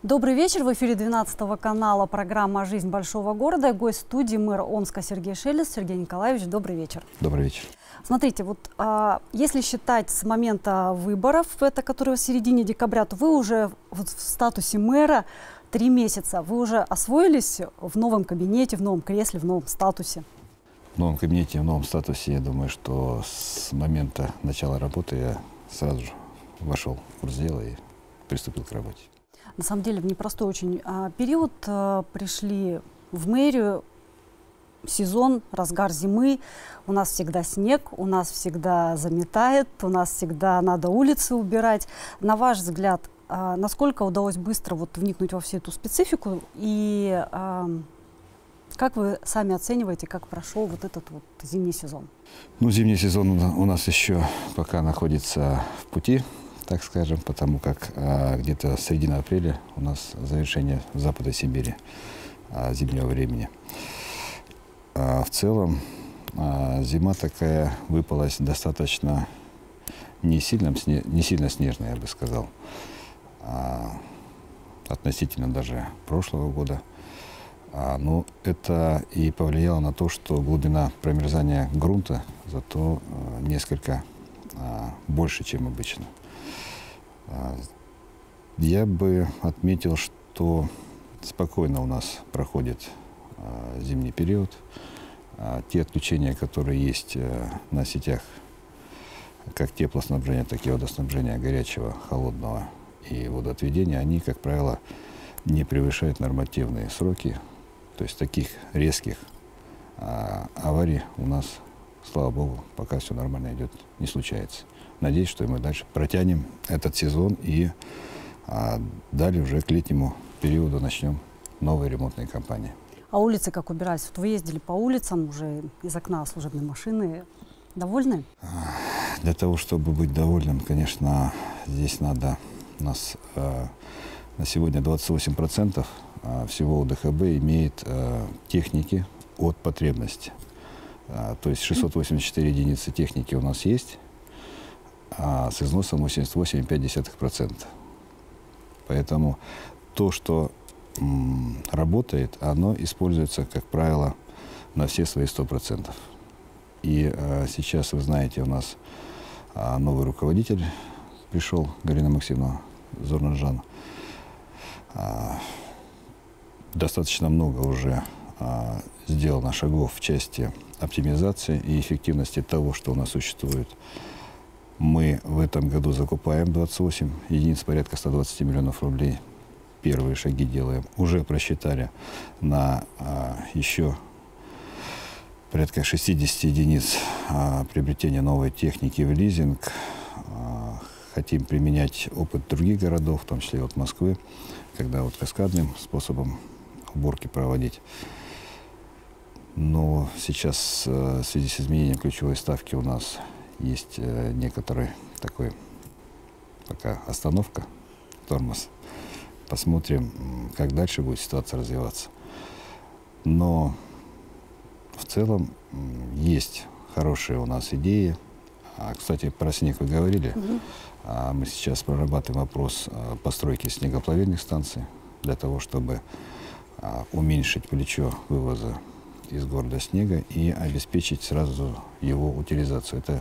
Добрый вечер. В эфире 12-го канала программа «Жизнь большого города». Гость студии мэр Омска Сергей Шелест. Сергей Николаевич, добрый вечер. Добрый вечер. Смотрите, вот если считать с момента выборов, это которые в середине декабря, то вы уже вот в статусе мэра 3 месяца. Вы уже освоились в новом кабинете, в новом кресле, в новом статусе? В новом кабинете, в новом статусе, я думаю, что с момента начала работы я сразу же вошел в курс дела и приступил к работе. На самом деле в непростой очень период пришли в мэрию, сезон, разгар зимы, у нас всегда снег, у нас всегда заметает, у нас всегда надо улицы убирать. На ваш взгляд, насколько удалось быстро вот вникнуть во всю эту специфику и как вы сами оцениваете, как прошел вот этот вот зимний сезон? Ну, зимний сезон у нас еще пока находится в пути, так скажем, потому как где-то середина апреля у нас завершение Западной Сибири зимнего времени. В целом зима такая выпалась достаточно не сильно снежная, я бы сказал, относительно даже прошлого года. Но это и повлияло на то, что глубина промерзания грунта зато несколько больше, чем обычно. Я бы отметил, что спокойно у нас проходит зимний период. Те отключения, которые есть на сетях, как теплоснабжения, так и водоснабжения горячего, холодного и водоотведения, они, как правило, не превышают нормативные сроки. То есть таких резких аварий у нас, слава богу, пока все нормально идет, не случается. Надеюсь, что мы дальше протянем этот сезон и далее уже к летнему периоду начнем новые ремонтные кампании. А улицы как убирались? Вот вы ездили по улицам уже из окна служебной машины. Довольны? Для того, чтобы быть довольным, конечно, здесь надо у нас на сегодня 28% всего ОДХБ имеет техники от потребности. То есть 684 единицы техники у нас есть, а с износом 88,5%. Поэтому то, что работает, оно используется, как правило, на все свои 100%. И сейчас, вы знаете, у нас новый руководитель пришел, Галина Максимовна Зорнанжан. Достаточно много уже сделано шагов в части оптимизации и эффективности того, что у нас существует. Мы в этом году закупаем 28 единиц, порядка 120 миллионов рублей. Первые шаги делаем. Уже просчитали на еще порядка 60 единиц приобретения новой техники в лизинг. Хотим применять опыт других городов, в том числе от Москвы, когда вот каскадным способом уборки проводить. Но сейчас в связи с изменением ключевой ставки у нас есть некоторый такой пока остановка, тормоз. Посмотрим, как дальше будет ситуация развиваться. Но в целом есть хорошие у нас идеи. Кстати, про снег вы говорили. Мы сейчас прорабатываем вопрос постройки снегоплавильных станций для того, чтобы уменьшить плечо вывоза из города снега и обеспечить сразу его утилизацию. Это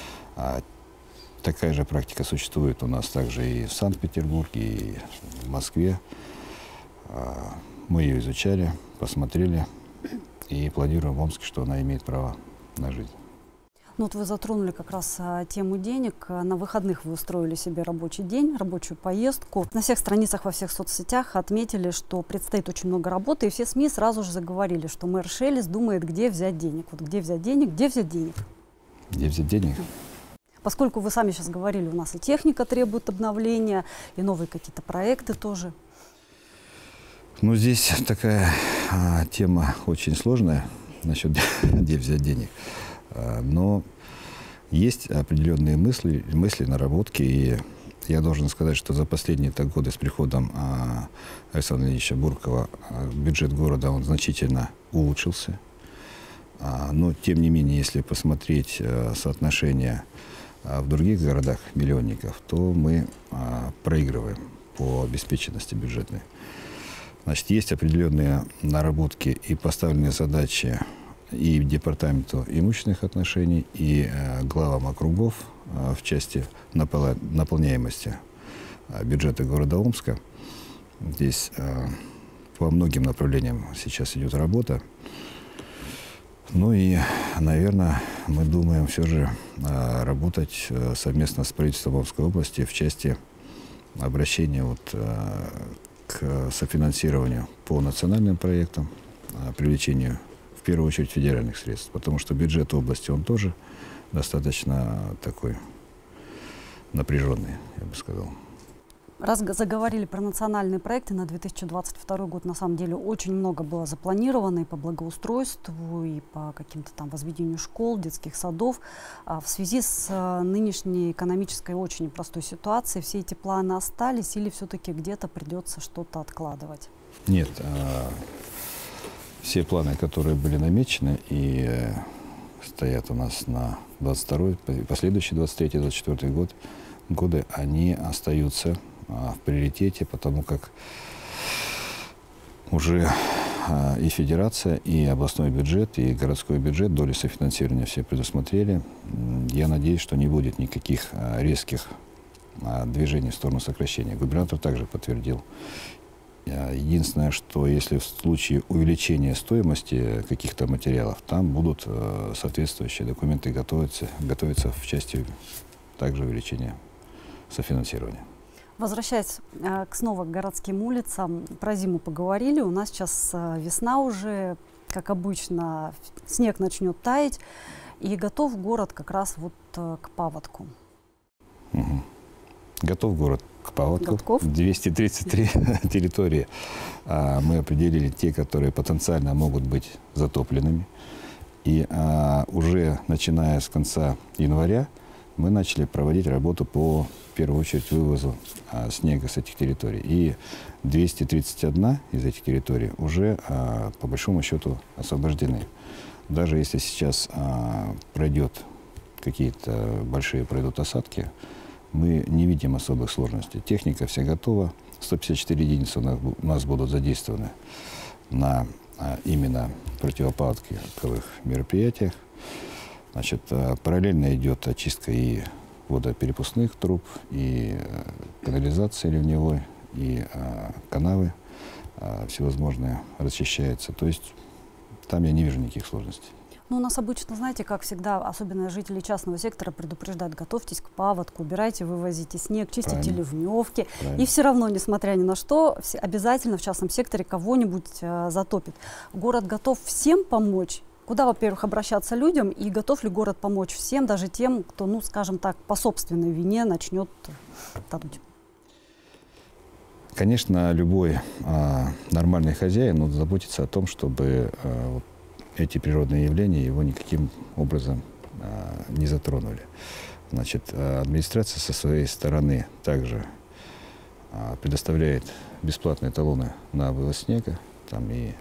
такая же практика существует у нас также и в Санкт-Петербурге, и в Москве. Мы ее изучали, посмотрели и планируем в Омске, что она имеет право на жизнь. Ну вот вы затронули как раз тему денег. На выходных вы устроили себе рабочий день, рабочую поездку. На всех страницах, во всех соцсетях отметили, что предстоит очень много работы, и все СМИ сразу же заговорили, что мэр Шелест думает, где взять денег. Вот где взять денег, где взять денег? Где взять денег? Поскольку вы сами сейчас говорили, у нас и техника требует обновления, и новые какие-то проекты тоже. Ну, здесь такая тема очень сложная насчет где взять денег. Но есть определенные мысли, наработки, и я должен сказать, что за последние годы с приходом Александра Ильича Буркова бюджет города он значительно улучшился. Но, тем не менее, если посмотреть соотношение в других городах миллионников, то мы проигрываем по обеспеченности бюджетной. Значит, есть определенные наработки и поставленные задачи и Департаменту имущественных отношений, и главам округов в части наполняемости бюджета города Омска. Здесь по многим направлениям сейчас идет работа. Ну и, наверное, мы думаем все же работать совместно с правительством Омской области в части обращения к софинансированию по национальным проектам, привлечению в первую очередь федеральных средств, потому что бюджет области, он тоже достаточно такой напряженный, я бы сказал. Раз заговорили про национальные проекты на 2022 год, на самом деле очень много было запланировано и по благоустройству, и по каким-то там возведению школ, детских садов. В связи с нынешней экономической очень непростой ситуацией все эти планы остались или все-таки где-то придется что-то откладывать? Нет, все планы, которые были намечены и стоят у нас на 22-й, последующий 23-24 годы, они остаются в приоритете, потому как уже и федерация, и областной бюджет, и городской бюджет, доли софинансирования все предусмотрели. Я надеюсь, что не будет никаких резких движений в сторону сокращения. Губернатор также подтвердил. Единственное, что если в случае увеличения стоимости каких-то материалов, там будут соответствующие документы готовиться в части также увеличения софинансирования. Возвращаясь снова к городским улицам, про зиму поговорили. У нас сейчас весна уже, как обычно, снег начнет таять, и готов город как раз вот к паводку. Угу. Готов город к паводку. Готов. 233 территории мы определили, те, которые потенциально могут быть затопленными. И уже начиная с конца января мы начали проводить работу по, в первую очередь, вывозу снега с этих территорий. И 231 из этих территорий уже, по большому счету, освобождены. Даже если сейчас какие-то большие пройдут осадки, мы не видим особых сложностей. Техника вся готова. 154 единицы у нас будут задействованы на именно противопаводковых мероприятиях. Значит, параллельно идет очистка и водоперепускных труб, и канализации ливневой, и канавы всевозможные расчищаются. То есть там я не вижу никаких сложностей. Ну, у нас обычно, знаете, как всегда, особенно жители частного сектора предупреждают: готовьтесь к паводку, убирайте, вывозите снег, чистите ливневки. И все равно, несмотря ни на что, обязательно в частном секторе кого-нибудь затопит. Город готов всем помочь? Куда, во-первых, обращаться людям, и готов ли город помочь всем, даже тем, кто, ну, скажем так, по собственной вине начнет тонуть? Конечно, любой нормальный хозяин заботится о том, чтобы эти природные явления его никаким образом не затронули. Значит, администрация со своей стороны также предоставляет бесплатные талоны на вывоз снега, там и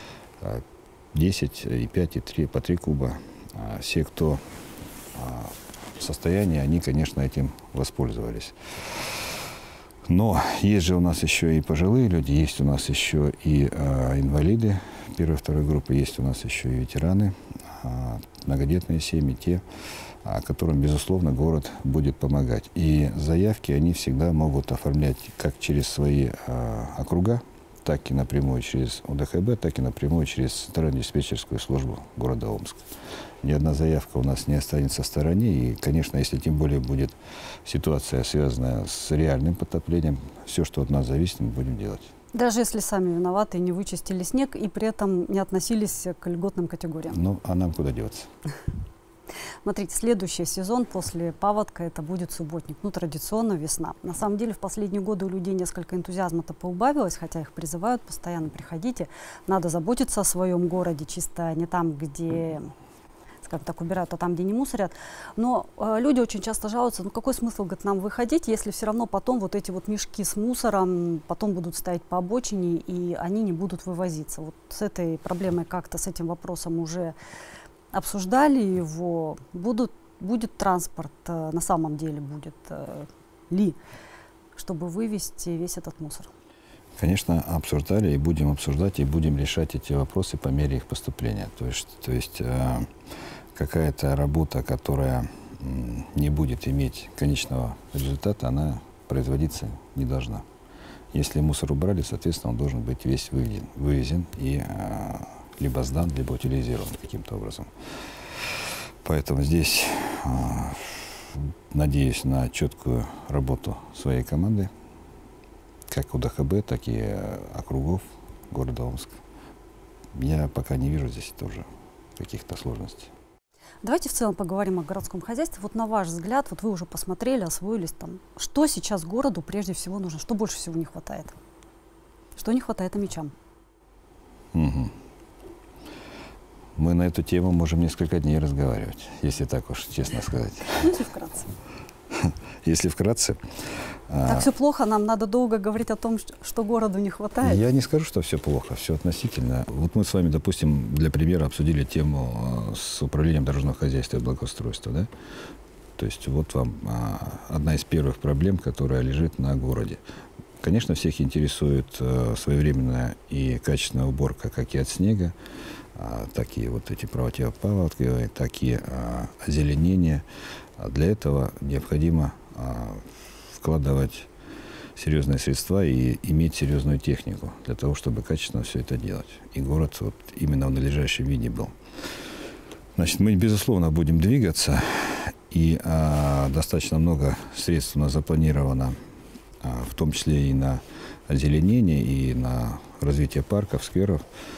10, и 5, и 3, по 3 куба. Все, кто в состоянии, они, конечно, этим воспользовались. Но есть же у нас еще и пожилые люди, есть у нас еще и инвалиды первой и второй группы, есть у нас еще и ветераны, многодетные семьи, те, которым, безусловно, город будет помогать. И заявки они всегда могут оформлять как через свои округа, так и напрямую через ОДХБ, так и напрямую через Центральную диспетчерскую службу города Омска. Ни одна заявка у нас не останется в стороне. И, конечно, если тем более будет ситуация, связанная с реальным потоплением, все, что от нас зависит, мы будем делать. Даже если сами виноваты и не вычистили снег, и при этом не относились к льготным категориям. Ну, а нам куда деваться? Смотрите, следующий сезон после паводка — это будет субботник. Ну, традиционно весна. На самом деле, в последние годы у людей несколько энтузиазма-то поубавилось, хотя их призывают постоянно: приходите, надо заботиться о своем городе, чисто не там, где, скажем так, убирают, а там, где не мусорят. Но люди очень часто жалуются: ну, какой смысл, говорит, нам выходить, если все равно потом вот эти вот мешки с мусором потом будут стоять по обочине, и они не будут вывозиться. Вот с этой проблемой как-то, с этим вопросом уже обсуждали его, будет транспорт, на самом деле будет ли чтобы вывести весь этот мусор? Конечно, обсуждали и будем обсуждать, и будем решать эти вопросы по мере их поступления. То есть какая-то работа, которая не будет иметь конечного результата, она производиться не должна. Если мусор убрали, соответственно, он должен быть весь вывезен и либо сдан, либо утилизирован каким-то образом. Поэтому здесь надеюсь на четкую работу своей команды, как УДХБ, так и округов города Омска. Я пока не вижу здесь тоже каких-то сложностей. Давайте в целом поговорим о городском хозяйстве. Вот на ваш взгляд, вот вы уже посмотрели, освоились там, что сейчас городу прежде всего нужно, что больше всего не хватает? Что не хватает мечам? Угу. Мы на эту тему можем несколько дней разговаривать, если так уж честно сказать. Если вкратце. Если вкратце. Так все плохо, нам надо долго говорить о том, что городу не хватает. Я не скажу, что все плохо, все относительно. Вот мы с вами, допустим, для примера обсудили тему с управлением дорожного хозяйства и благоустройства, да? То есть вот вам одна из первых проблем, которая лежит на городе. Конечно, всех интересует своевременная и качественная уборка как и от снега, так и вот эти противопаводковые, так и озеленение. Для этого необходимо вкладывать серьезные средства и иметь серьезную технику для того, чтобы качественно все это делать. И город вот именно в надлежащем виде был. Значит, мы, безусловно, будем двигаться, и достаточно много средств у нас запланировано, в том числе и на озеленение, и на развитие парков, скверов.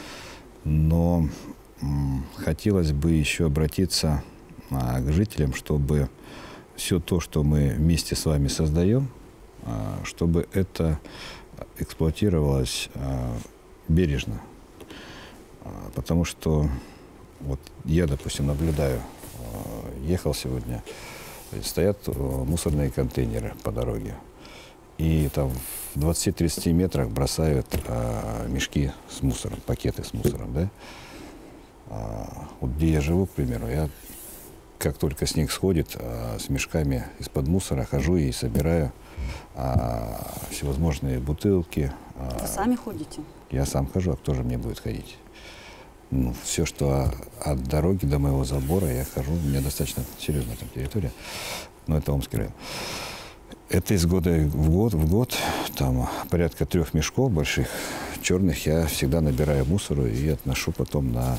Но хотелось бы еще обратиться к жителям, чтобы все то, что мы вместе с вами создаем, чтобы это эксплуатировалось бережно. Потому что вот я, допустим, наблюдаю, ехал сегодня, стоят мусорные контейнеры по дороге. И там в 20-30 метрах бросают мешки с мусором, пакеты с мусором. Да? Вот где я живу, к примеру, я как только снег сходит, с мешками из-под мусора хожу и собираю всевозможные бутылки. Вы сами ходите? Я сам хожу, а кто же мне будет ходить? Ну, все, что от дороги до моего забора, я хожу. У меня достаточно серьезная там территория, но это Омский район. Это из года в год, там порядка 3 мешков больших, черных, я всегда набираю мусору и отношу потом на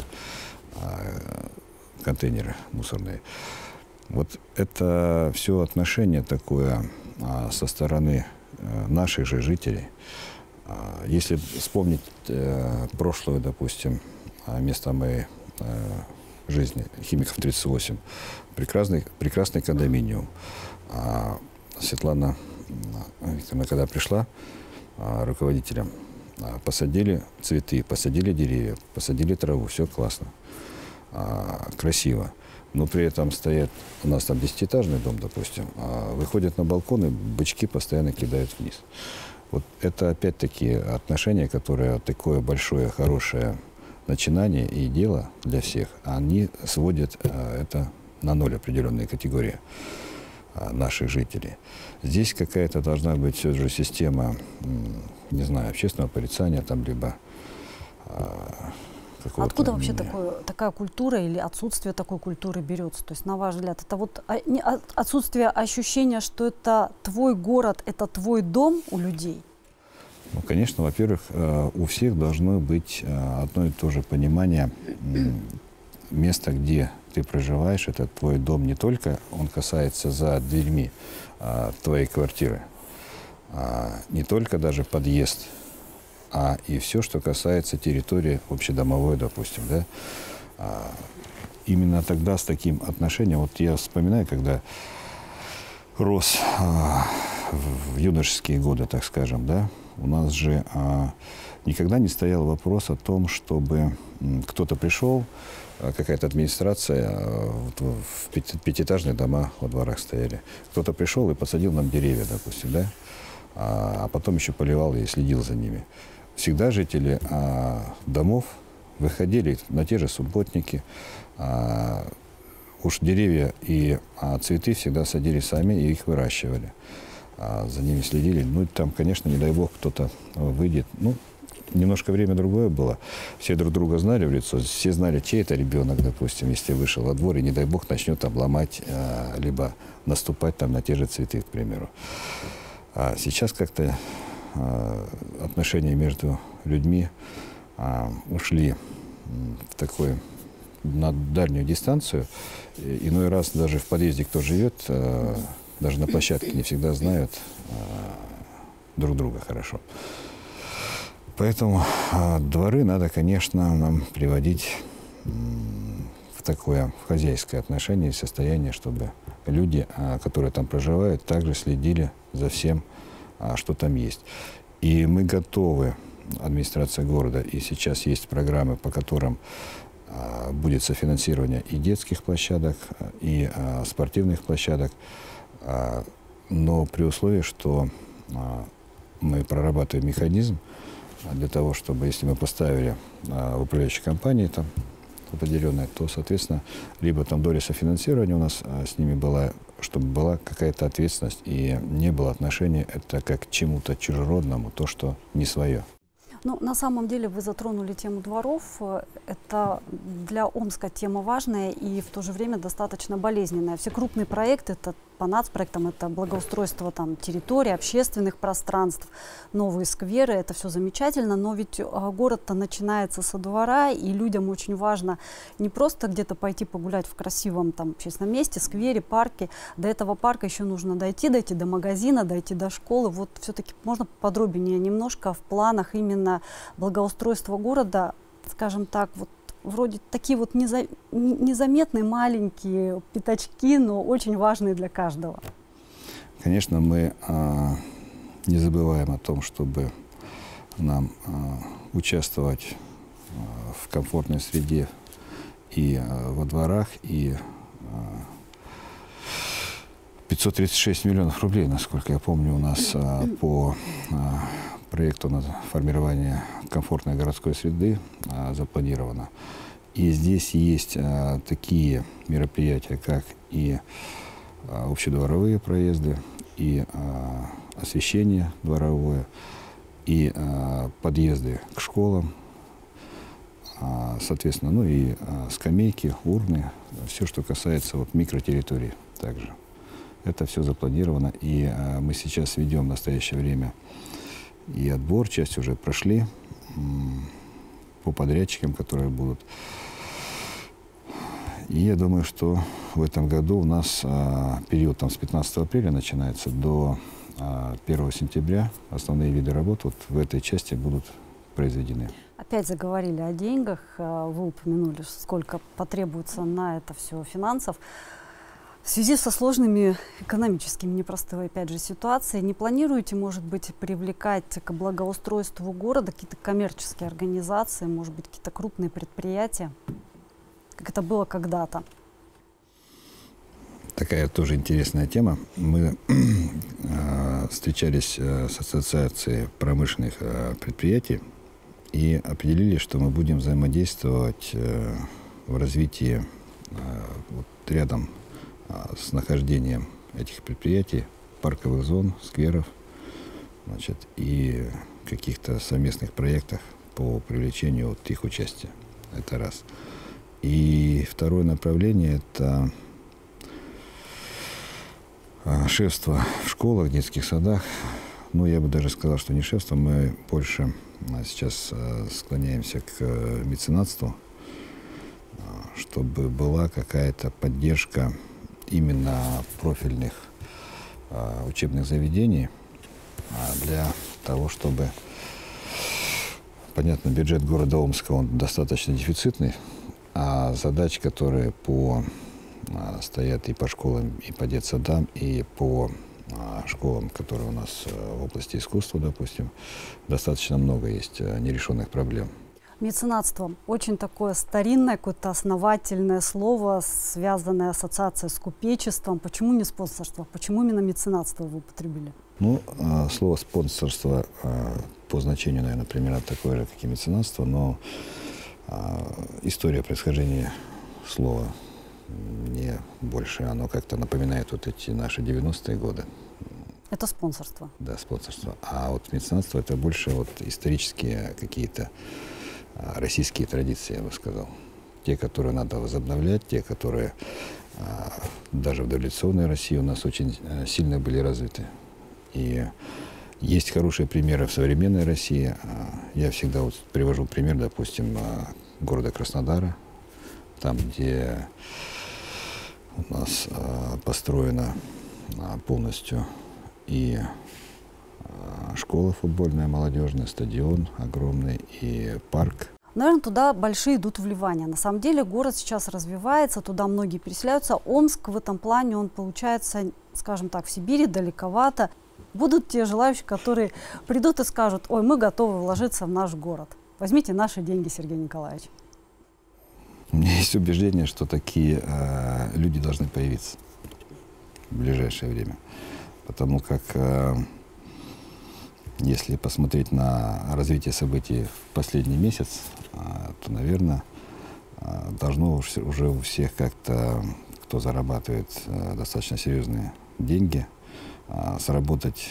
контейнеры мусорные. Вот это все отношение такое со стороны наших же жителей. Если вспомнить прошлое, допустим, место моей жизни, Химиков 38, прекрасный кондоминиум. Светлана Викторовна, когда пришла руководителем, посадили цветы, посадили деревья, посадили траву, все классно, красиво. Но при этом стоят, у нас там 10-этажный дом, допустим, выходят на балкон и бычки постоянно кидают вниз. Вот это опять-таки отношение, которое такое большое, хорошее начинание и дело для всех, они сводят это на ноль, определенные категории наших жителей. Здесь какая-то должна быть все же система, не знаю, общественного порицания, там, либо откуда вообще такая культура или отсутствие такой культуры берется? То есть, на ваш взгляд, это вот отсутствие ощущения, что это твой город, это твой дом у людей? Ну, конечно, во-первых, у всех должно быть одно и то же понимание места, где ты проживаешь, это твой дом. Не только он касается за дверьми твоей квартиры, не только даже подъезд, а и все, что касается территории общедомовой, допустим, да. Именно тогда с таким отношением, вот я вспоминаю, когда рос в юношеские годы, так скажем, да, у нас же никогда не стоял вопрос о том, чтобы кто-то пришел, какая-то администрация, в пятиэтажные дома во дворах стояли, кто-то пришел и посадил нам деревья, допустим, да, а потом еще поливал и следил за ними. Всегда жители домов выходили на те же субботники, уж деревья и цветы всегда садили сами и их выращивали. за ними следили. Ну, там, конечно, не дай бог, кто-то выйдет. Ну, немножко время другое было. Все друг друга знали в лицо. Все знали, чей это ребенок, допустим, если вышел во двор, и, не дай бог, начнет там ломать, либо наступать там на те же цветы, к примеру. А сейчас как-то отношения между людьми ушли в такой, на дальнюю дистанцию. Иной раз даже в подъезде, кто живет, даже на площадке не всегда знают друг друга хорошо. Поэтому дворы надо, конечно, нам приводить в такое хозяйское отношение и состояние, чтобы люди, которые там проживают, также следили за всем, что там есть. И мы готовы, администрация города, и сейчас есть программы, по которым будет софинансирование и детских площадок, и спортивных площадок, но при условии, что мы прорабатываем механизм для того, чтобы, если мы поставили в управляющей компании там определенное, то, соответственно, либо там доля софинансирования у нас с ними была, чтобы была какая-то ответственность и не было отношения это как к чему-то чужеродному, то, что не свое. Ну, на самом деле вы затронули тему дворов. Это для Омска тема важная и в то же время достаточно болезненная. Все крупные проекты, это по нацпроектам, это благоустройство там, территорий, общественных пространств, новые скверы, это все замечательно, но ведь город-то начинается со двора, и людям очень важно не просто где-то пойти погулять в красивом там, общественном месте, сквере, парке. До этого парка еще нужно дойти до магазина, дойти до школы. Вот все-таки можно подробнее немножко в планах именно благоустройства города, скажем так, вот вроде такие вот незаметные маленькие пятачки, но очень важные для каждого. Конечно, мы не забываем о том, чтобы нам участвовать в комфортной среде и во дворах, и 536 миллионов рублей, насколько я помню, у нас по проекту на формирование комфортной городской среды запланировано. И здесь есть такие мероприятия, как и общедворовые проезды, и освещение дворовое, и подъезды к школам, соответственно, ну и скамейки, урны, все, что касается вот микротерриторий также. Это все запланировано, и мы сейчас ведем в настоящее время и отбор, часть уже прошли по подрядчикам, которые будут. И я думаю, что в этом году у нас период там, с 15 апреля начинается до 1 сентября. Основные виды работ вот в этой части будут произведены. Опять заговорили о деньгах. Вы упомянули, сколько потребуется на это все финансов. В связи со сложными экономическими непростой, опять же, ситуацией, не планируете, может быть, привлекать к благоустройству города какие-то коммерческие организации, может быть, какие-то крупные предприятия, как это было когда-то? Такая тоже интересная тема. Мы встречались с Ассоциацией промышленных предприятий и определили, что мы будем взаимодействовать в развитии вот рядом с нахождением этих предприятий, парковых зон, скверов, значит, и каких-то совместных проектах по привлечению вот их участия. Это раз. И второе направление – это шефство в школах, детских садах. Ну, я бы даже сказал, что не шефство, мы больше сейчас склоняемся к меценатству, чтобы была какая-то поддержка именно профильных учебных заведений для того, чтобы, понятно, бюджет города Омска, он достаточно дефицитный, а задач, которые стоят и по школам, и по детсадам, и по школам, которые у нас в области искусства, допустим, достаточно много есть нерешенных проблем. Меценатство – очень такое старинное, какое-то основательное слово, связанное ассоциацией с купечеством. Почему не спонсорство? Почему именно меценатство вы употребили? Ну, слово спонсорство по значению, наверное, примерно такое же, как и меценатство, но история происхождения слова мне больше, оно как-то напоминает вот эти наши 90-е годы. Это спонсорство. Да, спонсорство. А вот меценатство — это больше вот исторические какие-то российские традиции, я бы сказал. Те, которые надо возобновлять, те, которые даже в дореволюционной России у нас очень сильно были развиты. И есть хорошие примеры в современной России. Я всегда вот привожу пример, допустим, города Краснодара, там, где у нас построена полностью и школа футбольная, молодежная, стадион огромный и парк. Наверное, туда большие идут вливания. На самом деле город сейчас развивается, туда многие переселяются. Омск в этом плане, он получается, скажем так, в Сибири далековато. Будут те желающие, которые придут и скажут: ой, мы готовы вложиться в наш город. Возьмите наши деньги, Сергей Николаевич. У меня есть убеждение, что такие люди должны появиться в ближайшее время. Потому как, если посмотреть на развитие событий в последний месяц, то, наверное, должно уже у всех как-то, кто зарабатывает достаточно серьезные деньги, сработать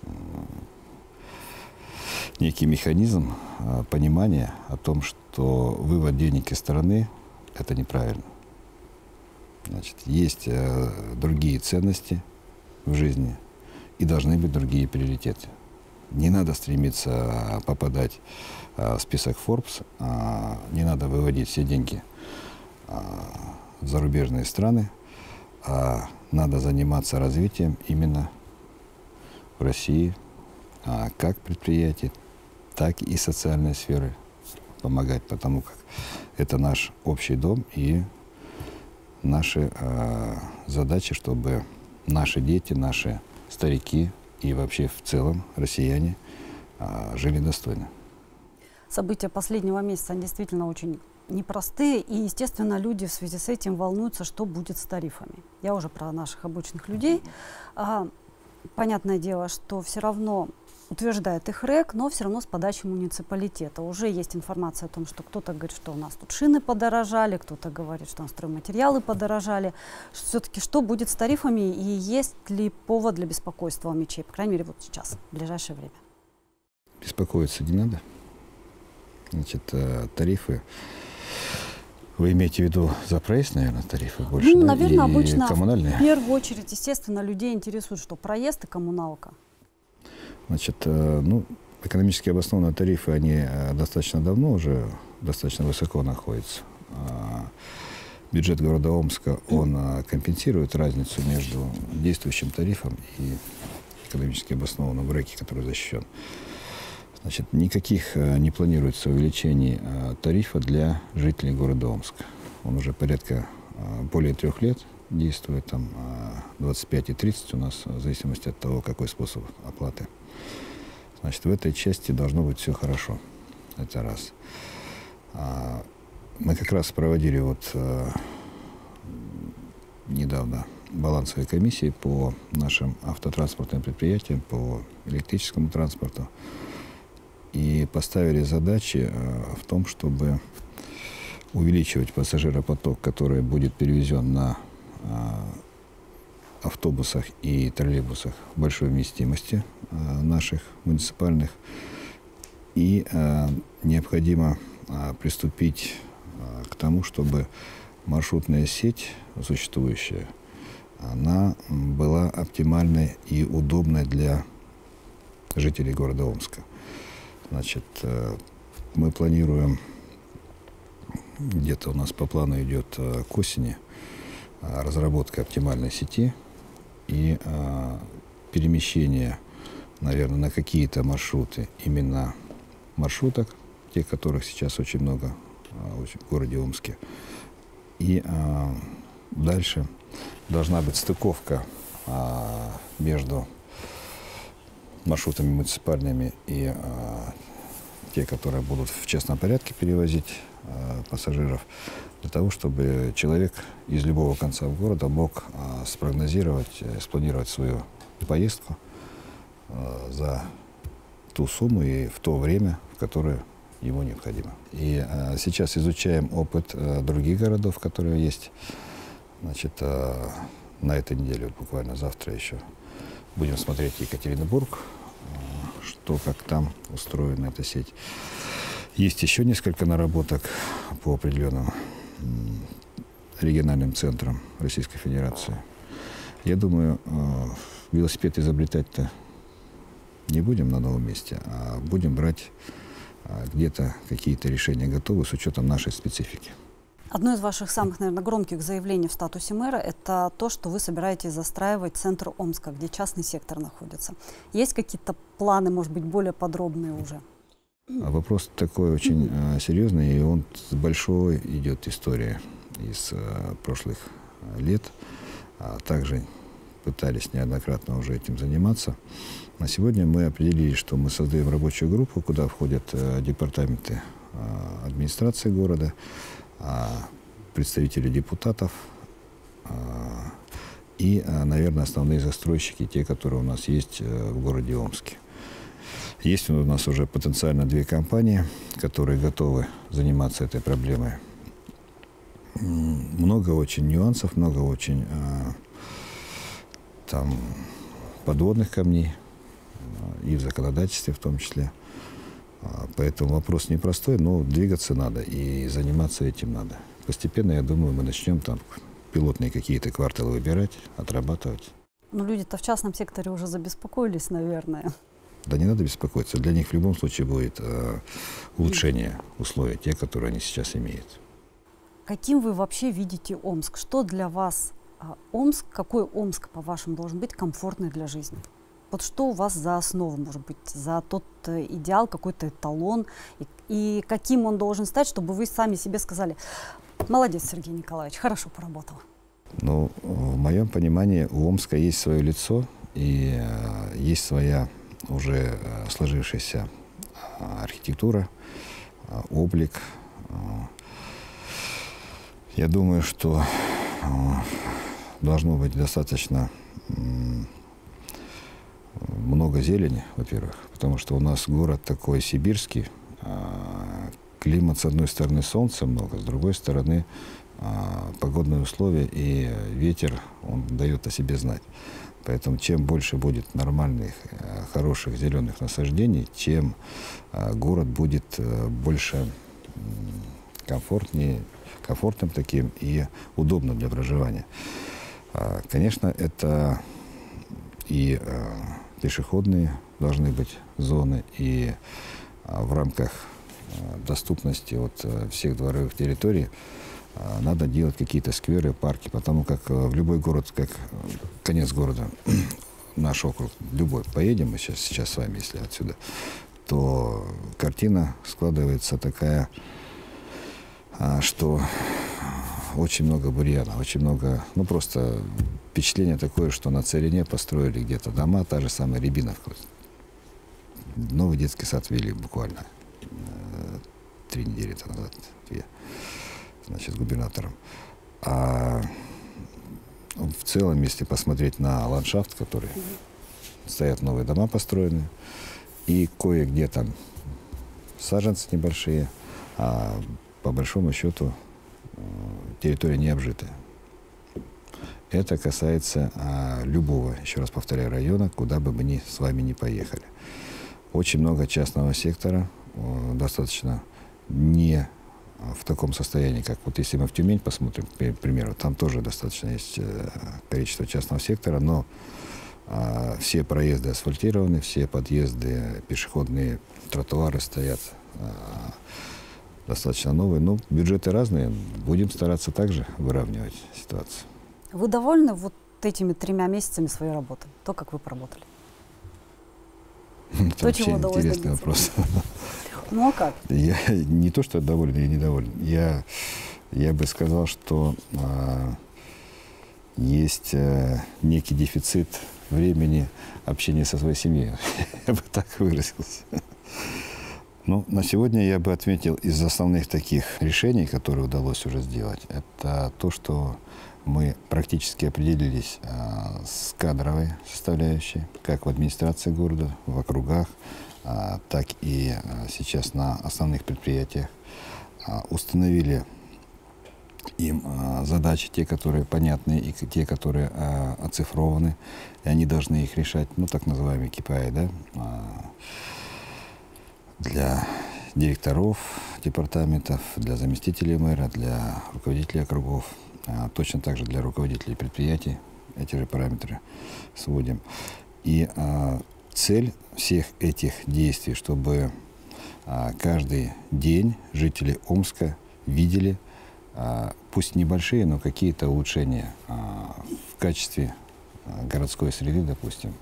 некий механизм понимания о том, что вывод денег из страны — это неправильно. Значит, есть другие ценности в жизни и должны быть другие приоритеты. Не надо стремиться попадать в список Forbes, не надо выводить все деньги в зарубежные страны, а надо заниматься развитием именно в России, как предприятий, так и социальной сферы помогать, потому как это наш общий дом и наши задачи, чтобы наши дети, наши старики и вообще в целом россияне жили достойно. События последнего месяца, они действительно очень непростые, и, естественно, люди в связи с этим волнуются, что будет с тарифами. Я уже про наших обычных людей. Понятное дело, что все равно утверждает их РЭК, но все равно с подачи муниципалитета. Уже есть информация о том, что кто-то говорит, что у нас тут шины подорожали, кто-то говорит, что у нас стройматериалы подорожали. Все-таки что будет с тарифами и есть ли повод для беспокойства у МИЧей, по крайней мере, вот сейчас, в ближайшее время? Беспокоиться не надо. Значит, тарифы... Вы имеете в виду за проезд, наверное, тарифы больше, ну, да? Наверное, и обычно коммунальные? В первую очередь, естественно, людей интересует, что проезд и коммуналка. Значит, ну, экономически обоснованные тарифы, они достаточно давно уже, достаточно высоко находятся. Бюджет города Омска, он компенсирует разницу между действующим тарифом и экономически обоснованным в РЭКе, который защищен. Значит, никаких не планируется увеличений тарифа для жителей города Омска. Он уже порядка более 3 лет действует, там 25 и 30 у нас, в зависимости от того, какой способ оплаты. Значит, в этой части должно быть все хорошо. Это раз. Мы как раз проводили вот недавно балансовые комиссии по нашим автотранспортным предприятиям, по электрическому транспорту. И поставили задачи в том, чтобы увеличивать пассажиропоток, который будет перевезен на автобусах и троллейбусах большой вместимости наших муниципальных. И необходимо приступить к тому, чтобы маршрутная сеть существующая, она была оптимальной и удобной для жителей города Омска. Значит, мы планируем, где-то у нас по плану идет к осени, разработка оптимальной сети и перемещение, наверное, на какие-то маршруты, именно маршруток, тех, которых сейчас очень много в городе Омске. И дальше должна быть стыковка между маршрутами муниципальными и те, которые будут в частном порядке перевозить пассажиров, для того, чтобы человек из любого конца города мог спрогнозировать, спланировать свою поездку за ту сумму и в то время, в которое ему необходимо. И сейчас изучаем опыт других городов, которые есть. Значит, на этой неделе, вот буквально завтра еще Будем смотреть Екатеринбург, что как там устроена эта сеть. Есть еще несколько наработок по определенным региональным центрам Российской Федерации. Я думаю, велосипед изобретать-то не будем на новом месте, а будем брать где-то какие-то решения готовы с учетом нашей специфики. Одно из ваших самых, наверное, громких заявлений в статусе мэра – это то, что вы собираетесь застраивать центр Омска, где частный сектор находится. Есть какие-то планы, может быть, более подробные уже? Вопрос такой очень серьезный, и он с большой идет истории из прошлых лет. Также пытались неоднократно уже этим заниматься. На сегодня мы определили, что мы создаем рабочую группу, куда входят департаменты администрации города, представители депутатов и, наверное, основные застройщики, те, которые у нас есть в городе Омске. Есть у нас уже потенциально 2 компании, которые готовы заниматься этой проблемой. Много очень нюансов, много очень там подводных камней и в законодательстве в том числе. Поэтому вопрос непростой, но двигаться надо и заниматься этим надо. Постепенно, я думаю, мы начнем там пилотные какие-то кварталы выбирать, отрабатывать. Ну, люди-то в частном секторе уже забеспокоились, наверное. Да не надо беспокоиться. Для них в любом случае будет улучшение условий, те, которые они сейчас имеют. Каким вы вообще видите Омск? Что для вас Омск? Какой Омск, по-вашему, должен быть комфортный для жизни? Вот что у вас за основу, может быть, за тот идеал, какой-то эталон, и каким он должен стать, чтобы вы сами себе сказали: молодец, Сергей Николаевич, хорошо поработал? Ну, в моем понимании у Омска есть свое лицо и есть своя уже сложившаяся архитектура, облик. Я думаю, что должно быть достаточно много зелени, во-первых, потому что у нас город такой сибирский, климат, с одной стороны, солнца много, с другой стороны, погодные условия и ветер, он дает о себе знать. Поэтому чем больше будет нормальных, хороших зеленых насаждений, тем город будет больше комфортным таким и удобным для проживания. Конечно, это и пешеходные должны быть зоны, и в рамках доступности от всех дворовых территорий надо делать какие-то скверы, парки, потому как в любой город, как конец города, наш округ, любой, поедем мы сейчас с вами, если отсюда, то картина складывается такая, что очень много бурьяна, очень много, ну просто впечатление такое, что на Целине построили где-то дома, та же самая Рябиновка. Новый детский сад ввели буквально 3 недели назад, 2, значит, с губернатором. А в целом, если посмотреть на ландшафт, который стоят новые дома построены, и кое-где там саженцы небольшие, а по большому счету территория не обжитая. Это касается любого, еще раз повторяю, района, куда бы мы с вами ни поехали. Очень много частного сектора, достаточно не в таком состоянии, как вот если мы в Тюмень посмотрим, к примеру, там тоже достаточно есть количество частного сектора, но все проезды асфальтированы, все подъезды, пешеходные тротуары стоят достаточно новые. Но бюджеты разные, будем стараться также выравнивать ситуацию. Вы довольны вот этими 3 месяцами своей работы? То, как вы поработали? Это вообще интересный вопрос. Ну а как? Я не то, что доволен или недоволен. Я бы сказал, что есть некий дефицит времени общения со своей семьей. Я бы так выразился. Ну, на сегодня я бы отметил из основных таких решений, которые удалось уже сделать, это то, что мы практически определились с кадровой составляющей, как в администрации города, в округах, так и сейчас на основных предприятиях. Установили им задачи, те, которые понятны, и те, которые оцифрованы, и они должны их решать, ну, так называемый KPI, да, для директоров департаментов, для заместителей мэра, для руководителей округов, точно так же для руководителей предприятий, эти же параметры сводим. И цель всех этих действий, чтобы каждый день жители Омска видели, пусть небольшие, но какие-то улучшения в качестве городской среды, допустим.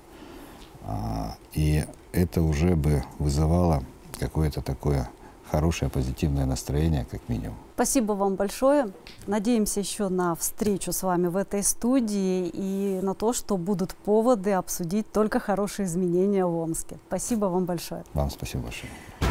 И это уже бы вызывало какое-то такое хорошее, позитивное настроение, как минимум. Спасибо вам большое. Надеемся еще на встречу с вами в этой студии и на то, что будут поводы обсудить только хорошие изменения в Омске. Спасибо вам большое. Вам спасибо большое.